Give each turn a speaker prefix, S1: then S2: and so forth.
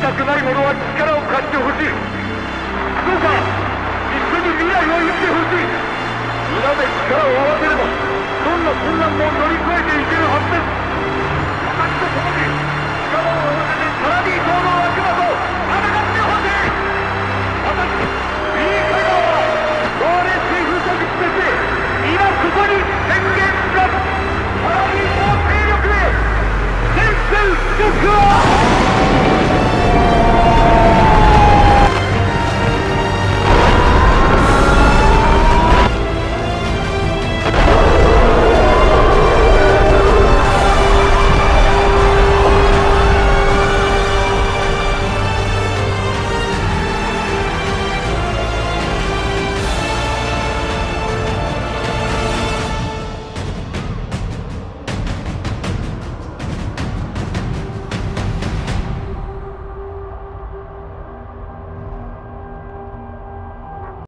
S1: たくない者は力を貸してほしい。どうか一緒に未来を生きてほしい。皆で力を合わせればどんな困難も乗り越えていけるはずです。私と共に力を合わせてパラディ島の悪魔と戦ってほしい。私いいかよ、我政府特使として今ここに宣言します。パラディ島勢力へ全戦力を